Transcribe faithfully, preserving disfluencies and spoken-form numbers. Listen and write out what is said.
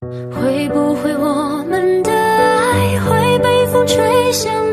会不会我们的爱会被风吹向